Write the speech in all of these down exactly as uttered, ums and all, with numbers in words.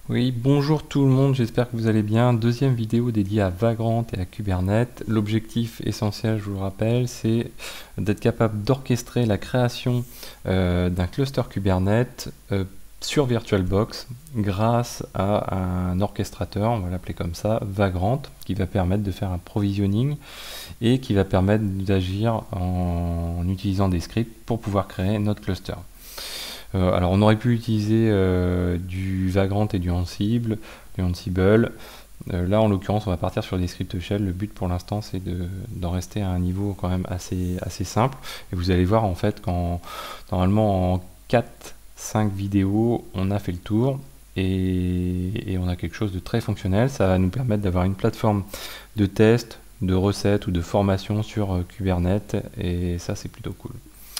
Oui, bonjour tout le monde, j'espère que vous allez bien. Deuxième vidéo dédiée à Vagrant et à Kubernetes. L'objectif essentiel, je vous le rappelle, c'est d'être capable d'orchestrer la création euh, d'un cluster Kubernetes euh, sur VirtualBox grâce à un orchestrateur, on va l'appeler comme ça, Vagrant, qui va permettre de faire un provisioning et qui va permettre d'agir en, en utilisant des scripts pour pouvoir créer notre cluster. Euh, alors on aurait pu utiliser euh, du Vagrant et du Ansible, du Ansible. Euh, là en l'occurrence on va partir sur des scripts shell. Le but pour l'instant c'est de, d'en rester à un niveau quand même assez, assez simple. Et vous allez voir en fait qu'en normalement en quatre cinq vidéos on a fait le tour. Et, et on a quelque chose de très fonctionnel. Ça va nous permettre d'avoir une plateforme de test, de recettes ou de formation sur euh, Kubernetes. Et ça c'est plutôt cool.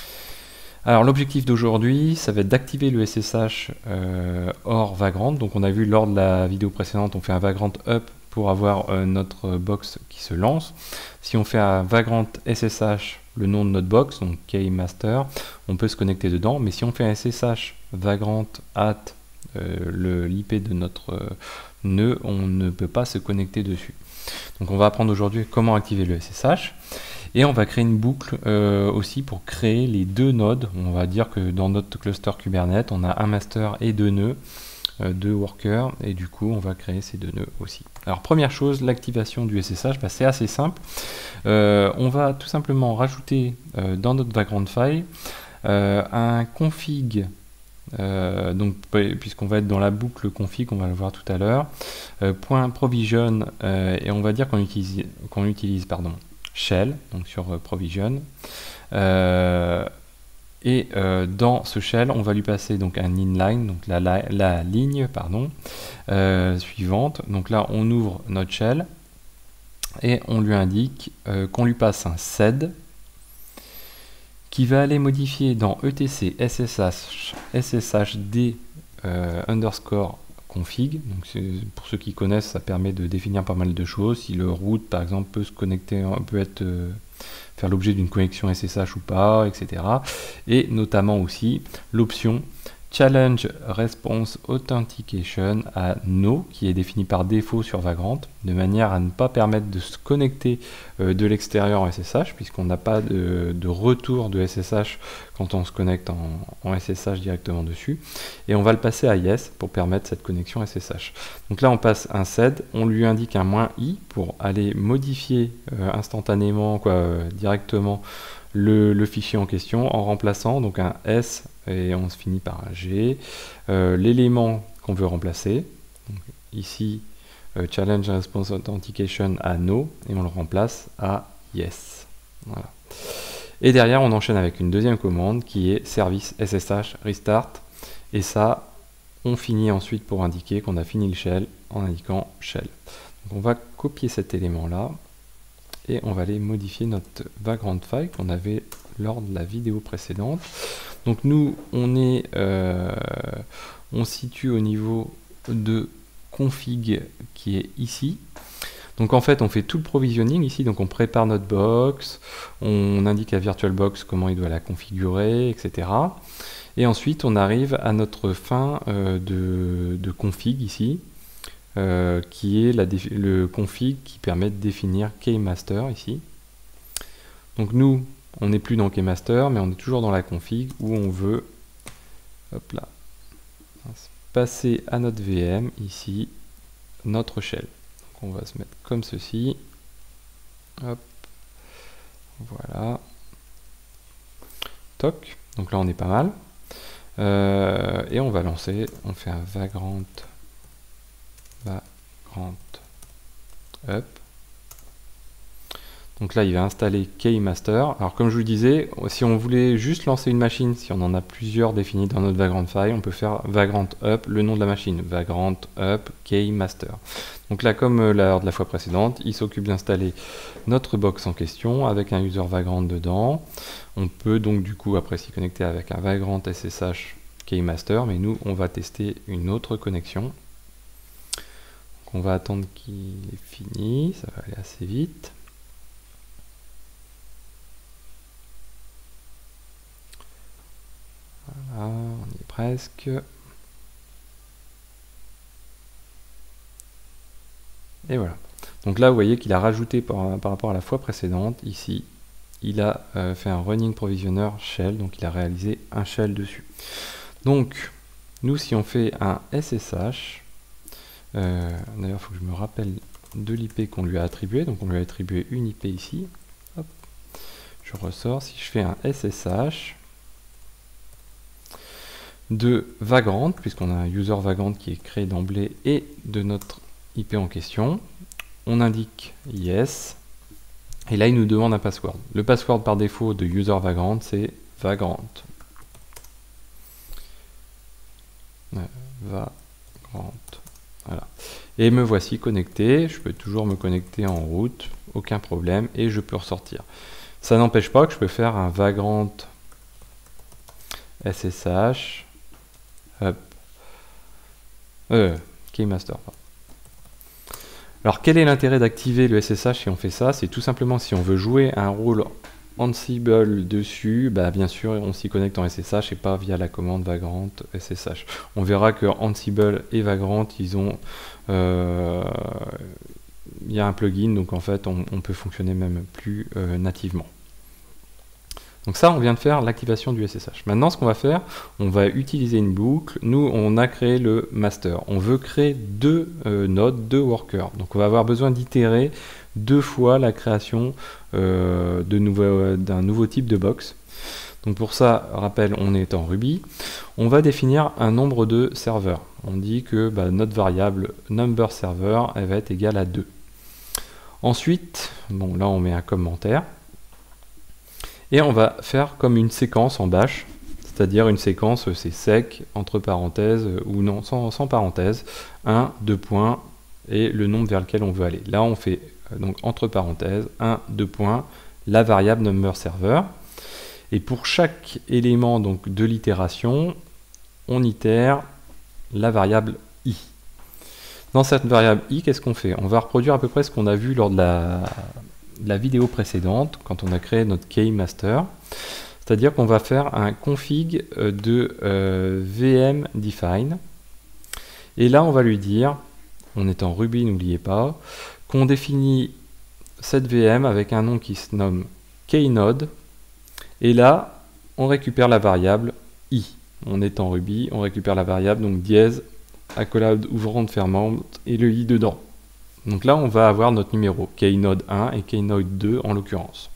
Alors l'objectif d'aujourd'hui, ça va être d'activer le S S H euh, hors Vagrant. Donc on a vu lors de la vidéo précédente, on fait un Vagrant up pour avoir euh, notre box qui se lance. Si on fait un Vagrant S S H, le nom de notre box, donc keymaster, on peut se connecter dedans. Mais si on fait un S S H Vagrant at euh, l'I P de notre euh, nœud, on ne peut pas se connecter dessus. Donc on va apprendre aujourd'hui comment activer le S S H. Et on va créer une boucle euh, aussi pour créer les deux nodes. On va dire que dans notre cluster Kubernetes, on a un master et deux nœuds, euh, deux workers, et du coup, on va créer ces deux nœuds aussi. Alors, première chose, l'activation du S S H, bah, c'est assez simple. Euh, on va tout simplement rajouter euh, dans notre background file euh, un config. Euh, donc puisqu'on va être dans la boucle config, on va le voir tout à l'heure, euh, point provision, euh, et on va dire qu'on utilise, qu'on utilise pardon, shell, donc sur euh, provision, euh, et euh, dans ce shell on va lui passer donc un inline, donc la, la, la ligne pardon, euh, suivante. Donc là on ouvre notre shell et on lui indique euh, qu'on lui passe un sed qui va aller modifier dans etc ssh sshd euh, underscore config. Donc pour ceux qui connaissent, ça permet de définir pas mal de choses. Si le root par exemple peut se connecter, peut être euh, faire l'objet d'une connexion S S H ou pas, et cetera. Et notamment aussi l'option Challenge Response Authentication à No, qui est défini par défaut sur Vagrant, de manière à ne pas permettre de se connecter euh, de l'extérieur en S S H, puisqu'on n'a pas de, de retour de S S H quand on se connecte en, en S S H directement dessus. Et on va le passer à Yes pour permettre cette connexion S S H. Donc là, on passe un sed, on lui indique un moins i pour aller modifier euh, instantanément, quoi, euh, directement le, le fichier en question en remplaçant donc un S et on se finit par un G, euh, l'élément qu'on veut remplacer, donc ici euh, Challenge Response Authentication à No, et on le remplace à Yes. Voilà. Et derrière on enchaîne avec une deuxième commande qui est service S S H restart, et ça on finit ensuite pour indiquer qu'on a fini le shell en indiquant shell. Donc on va copier cet élément là et on va aller modifier notre background file qu'on avait lors de la vidéo précédente. Donc nous, on est, euh, on se situe au niveau de config qui est ici. Donc en fait, on fait tout le provisioning ici. Donc on prépare notre box, on indique à VirtualBox comment il doit la configurer, et cetera. Et ensuite, on arrive à notre fin euh, de, de config ici, euh, qui est la le config qui permet de définir keymaster ici. Donc nous, on n'est plus dans keymaster, mais on est toujours dans la config où on veut, hop là, passer à notre V M ici notre shell. Donc on va se mettre comme ceci. Hop, voilà. Toc. Donc là on est pas mal. Euh, et on va lancer. On fait un vagrant, vagrant up. Donc là, il va installer keymaster. Alors comme je vous le disais, si on voulait juste lancer une machine, si on en a plusieurs définis dans notre Vagrant file, on peut faire vagrant up, le nom de la machine, vagrant up keymaster. Donc là, comme lors de la fois précédente, il s'occupe d'installer notre box en question avec un user vagrant dedans. On peut donc du coup après s'y connecter avec un vagrant S S H keymaster, mais nous, on va tester une autre connexion. Donc on va attendre qu'il ait fini, ça va aller assez vite. Voilà, on y est presque. Et voilà. Donc là, vous voyez qu'il a rajouté par, par rapport à la fois précédente, ici, il a euh, fait un running provisioner shell, donc il a réalisé un shell dessus. Donc, nous, si on fait un S S H, euh, d'ailleurs, il faut que je me rappelle de l'I P qu'on lui a attribué, donc on lui a attribué une I P ici. Hop. Je ressors, si je fais un S S H de Vagrant, puisqu'on a un user Vagrant qui est créé d'emblée, et de notre I P en question, on indique yes, et là il nous demande un password. Le password par défaut de user Vagrant, c'est Vagrant. Vagrant. Voilà. Et me voici connecté, je peux toujours me connecter en route, aucun problème, et je peux ressortir. Ça n'empêche pas que je peux faire un Vagrant S S H, hop, euh, Keymaster. Alors quel est l'intérêt d'activer le S S H si on fait ça? C'est tout simplement si on veut jouer un rôle Ansible dessus, bah bien sûr on s'y connecte en S S H et pas via la commande Vagrant S S H. On verra que Ansible et Vagrant, ils ont, euh, il y a un plugin, donc en fait on, on peut fonctionner même plus euh, nativement. Donc ça, on vient de faire l'activation du S S H. Maintenant, ce qu'on va faire, on va utiliser une boucle. Nous, on a créé le master. On veut créer deux euh, nodes, deux workers. Donc on va avoir besoin d'itérer deux fois la création euh, de nouveau, d'un nouveau type de box. Donc pour ça, rappel, on est en Ruby. On va définir un nombre de serveurs. On dit que bah, notre variable number server, elle va être égale à deux. Ensuite, bon là on met un commentaire. Et on va faire comme une séquence en bash, c'est-à-dire une séquence, c'est sec, entre parenthèses, ou non, sans, sans parenthèses, un, deux points, et le nombre vers lequel on veut aller. Là, on fait, donc, entre parenthèses, un, deux points, la variable number server. Et pour chaque élément donc, de l'itération, on itère la variable i. Dans cette variable i, qu'est-ce qu'on fait? On va reproduire à peu près ce qu'on a vu lors de la... la vidéo précédente, quand on a créé notre Keymaster, c'est-à-dire qu'on va faire un config de euh, V M define, et là on va lui dire, on est en Ruby, n'oubliez pas, qu'on définit cette V M avec un nom qui se nomme Keynode, et là on récupère la variable i. On est en Ruby, on récupère la variable, donc dièse, accolade ouvrante fermante, et le i dedans. Donc là, on va avoir notre numéro, Keynode un et Keynode deux en l'occurrence.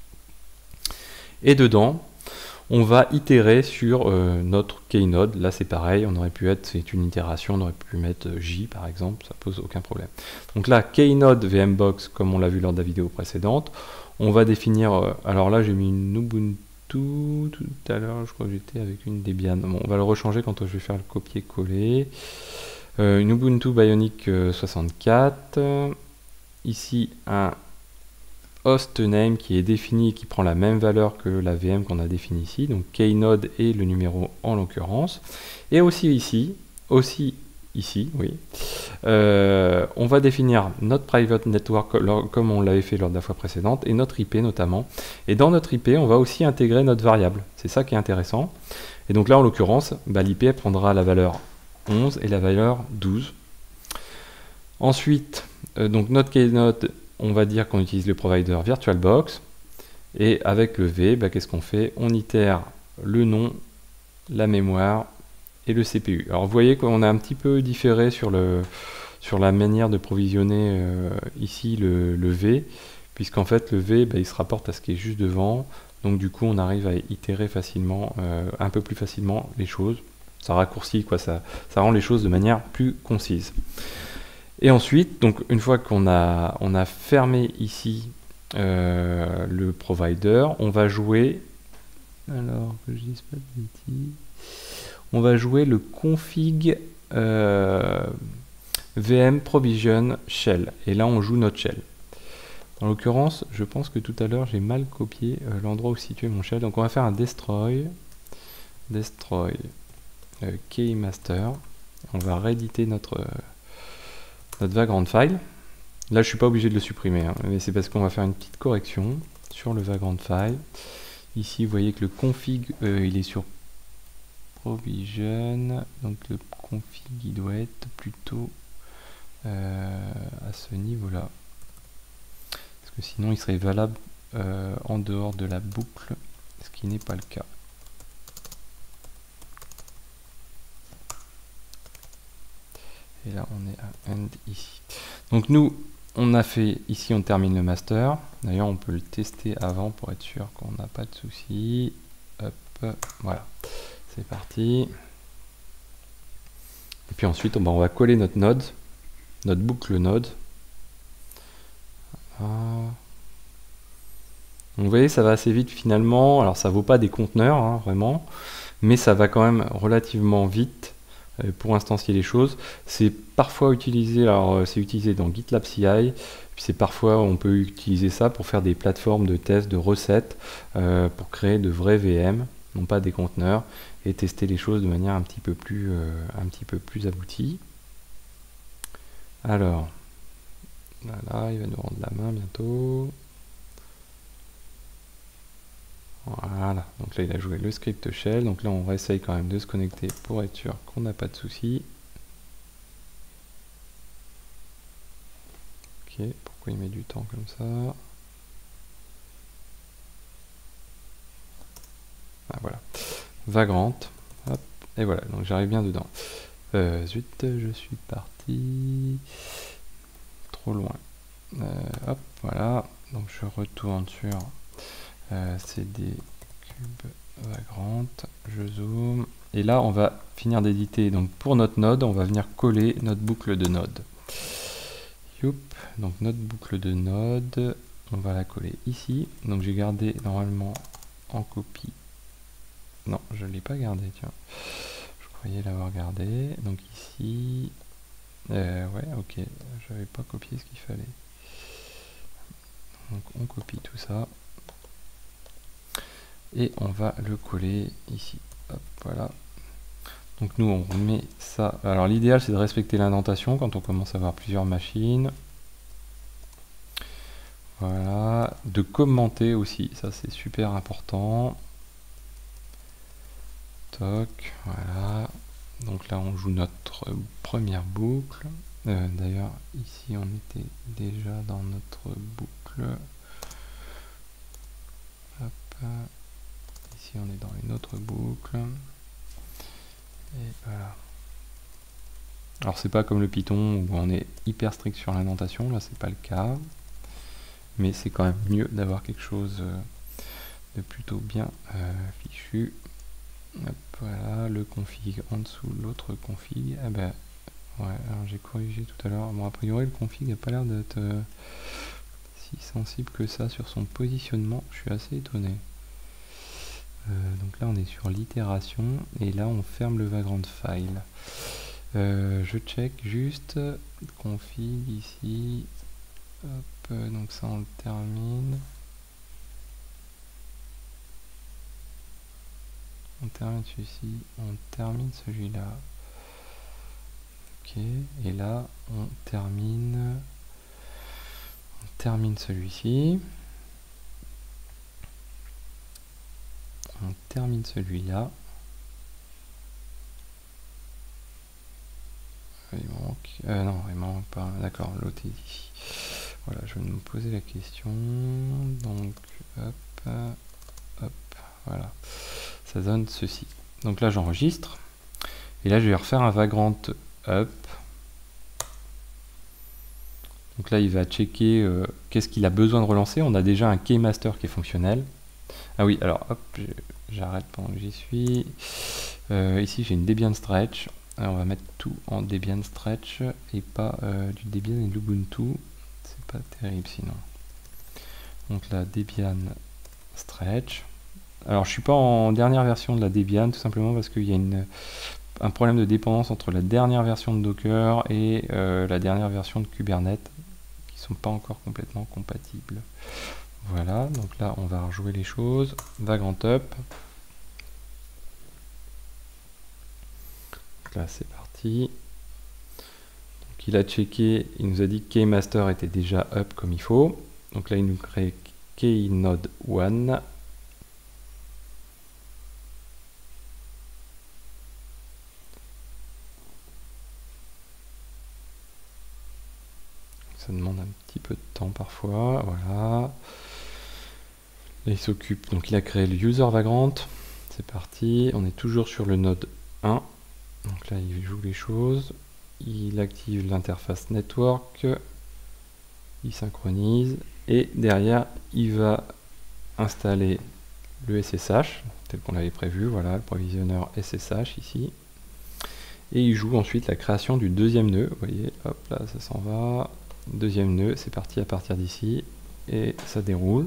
Et dedans, on va itérer sur euh, notre Keynode. Là, c'est pareil, on aurait pu être, c'est une itération, on aurait pu mettre J par exemple, ça pose aucun problème. Donc là, Keynode VMbox, comme on l'a vu lors de la vidéo précédente, on va définir, euh, alors là, j'ai mis une Ubuntu tout à l'heure, je crois que j'étais avec une Debian. Bon, on va le rechanger quand je vais faire le copier-coller. Euh, une Ubuntu Bionic euh, soixante-quatre, ici un host name qui est défini, qui prend la même valeur que la V M qu'on a définie ici, donc Keynode et le numéro en l'occurrence, et aussi ici, aussi ici, oui, euh, on va définir notre private network comme on l'avait fait lors de la fois précédente, et notre I P notamment, et dans notre I P on va aussi intégrer notre variable, c'est ça qui est intéressant, et donc là en l'occurrence, bah, l'I P prendra la valeur onze et la valeur douze. Ensuite, euh, donc notre Keynode, on va dire qu'on utilise le provider VirtualBox, et avec le V, bah, qu'est-ce qu'on fait? On itère le nom, la mémoire et le C P U. Alors vous voyez qu'on a un petit peu différé sur, le, sur la manière de provisionner euh, ici le, le V, puisqu'en fait le V, bah, il se rapporte à ce qui est juste devant, donc du coup on arrive à itérer facilement, euh, un peu plus facilement les choses. Ça raccourcit, quoi, ça, ça rend les choses de manière plus concise. Et ensuite, donc une fois qu'on a, on a fermé ici euh, le provider, on va jouer, alors que je dise pas de bêtises, on va jouer le config euh, V M provision shell. Et là, on joue notre shell. En l'occurrence, je pense que tout à l'heure, j'ai mal copié euh, l'endroit où situait mon shell. Donc on va faire un destroy, destroy. Euh, Keymaster, on va rééditer notre, euh, notre Vagrant file. Là je suis pas obligé de le supprimer, hein, mais c'est parce qu'on va faire une petite correction sur le Vagrant file. Ici vous voyez que le config euh, il est sur provision, donc le config il doit être plutôt euh, à ce niveau-là. Parce que sinon, il serait valable euh, en dehors de la boucle, ce qui n'est pas le cas. Et là, on est à end ici. Donc nous, on a fait, ici, on termine le master. D'ailleurs, on peut le tester avant pour être sûr qu'on n'a pas de soucis. Hop, voilà. C'est parti. Et puis ensuite, on, on va coller notre node, notre boucle node. Voilà. Donc vous voyez, ça va assez vite finalement. Alors ça vaut pas des conteneurs, hein, vraiment, mais ça va quand même relativement vite euh, pour instancier les choses. C'est parfois utilisé, alors c'est utilisé dans GitLab C I, puis c'est parfois on peut utiliser ça pour faire des plateformes de tests, de recettes, euh, pour créer de vrais V M, non pas des conteneurs, et tester les choses de manière un petit peu plus, euh, un petit peu plus aboutie. Alors, voilà, il va nous rendre la main bientôt. Voilà, donc là il a joué le script shell, donc là on réessaye quand même de se connecter pour être sûr qu'on n'a pas de soucis. Ok, pourquoi il met du temps comme ça? Ah voilà, Vagrant, hop, et voilà, donc j'arrive bien dedans. Euh, zut, je suis parti trop loin. Euh, hop, voilà, donc je retourne sur euh, C D Cube Vagrant, je zoome, et là on va finir d'éditer. Donc pour notre node, on va venir coller notre boucle de node. Youp, donc notre boucle de node, on va la coller ici. Donc j'ai gardé normalement en copie. Non, je ne l'ai pas gardé, tiens. Je croyais l'avoir gardé. Donc ici, euh, ouais, ok, j'avais pas copié ce qu'il fallait. Donc on copie tout ça. Et on va le coller ici. Hop, voilà. Donc nous on remet ça. Alors l'idéal c'est de respecter l'indentation quand on commence à avoir plusieurs machines. Voilà. De commenter aussi, ça c'est super important. Toc, voilà. Donc là on joue notre première boucle. Euh, D'ailleurs ici on était déjà dans notre boucle. Hop. Ici on est dans une autre boucle. Et voilà. Alors c'est pas comme le Python où on est hyper strict sur l'indentation, là c'est pas le cas. Mais c'est quand même mieux d'avoir quelque chose de plutôt bien euh, fichu. Hop, voilà, le config en dessous, l'autre config. Ah ben, ouais, alors j'ai corrigé tout à l'heure. Bon, a priori, le config n'a pas l'air d'être euh, si sensible que ça sur son positionnement. Je suis assez étonné. Euh, donc là, on est sur l'itération. Et là, on ferme le vagrant file. Euh, je check juste config ici. Hop, donc ça, on le termine. On termine celui-ci, on termine celui-là. Ok, et là on termine on termine celui-ci. On termine celui-là. Il manque. Euh, non, il manque pas. D'accord, l'autre est ici. Voilà, je vais me poser la question. Donc, hop, hop, voilà. Ça donne ceci. Donc là, j'enregistre. Et là, je vais refaire un vagrant up. Donc là, il va checker euh, qu'est-ce qu'il a besoin de relancer. On a déjà un keymaster qui est fonctionnel. Ah oui, alors hop, j'arrête pendant que j'y suis. Euh, ici, j'ai une Debian Stretch. Alors, on va mettre tout en Debian Stretch et pas euh, du Debian et de l'Ubuntu. C'est pas terrible sinon. Donc là, Debian Stretch. Alors, je suis pas en dernière version de la Debian, tout simplement parce qu'il y a une, un problème de dépendance entre la dernière version de Docker et euh, la dernière version de Kubernetes, qui sont pas encore complètement compatibles. Voilà, donc là, on va rejouer les choses. Vagrant up. Donc là, c'est parti. Donc, il a checké, il nous a dit que keymaster était déjà up comme il faut. Donc là, il nous crée keynode un. ça demande un petit peu de temps parfois. Voilà. Là, il s'occupe, donc il a créé le user Vagrant. C'est parti, on est toujours sur le node un. Donc là, il joue les choses. Il active l'interface network. Il synchronise. Et derrière, il va installer le S S H, tel qu'on l'avait prévu. Voilà, le provisionneur S S H ici. Et il joue ensuite la création du deuxième nœud. Vous voyez, hop là, ça s'en va. Deuxième nœud, c'est parti à partir d'ici. Et ça déroule.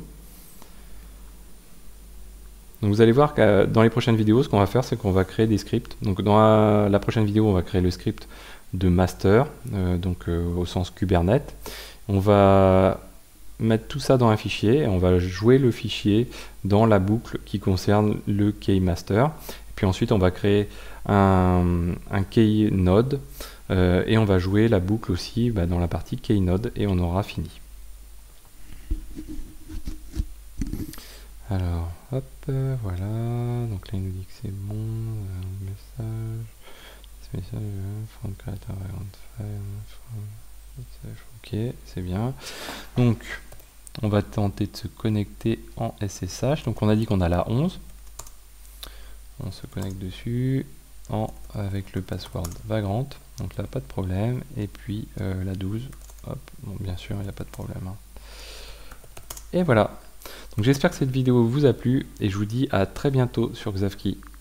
Donc vous allez voir que dans les prochaines vidéos, ce qu'on va faire, c'est qu'on va créer des scripts. Donc dans la, la prochaine vidéo, on va créer le script de master, euh, donc euh, au sens Kubernetes. On va mettre tout ça dans un fichier et on va jouer le fichier dans la boucle qui concerne le key master. Et puis ensuite, on va créer un, un key node euh, et on va jouer la boucle aussi bah, dans la partie key node et on aura fini. Alors, hop, euh, voilà, donc là il nous dit que c'est bon, euh, message, message, from creator, ok, c'est bien. Donc, on va tenter de se connecter en S S H, donc on a dit qu'on a la onze, on se connecte dessus, en, avec le password Vagrant, donc là pas de problème, et puis euh, la douze, hop, bon bien sûr il n'y a pas de problème. Hein. Et voilà. Donc j'espère que cette vidéo vous a plu et je vous dis à très bientôt sur Xavki.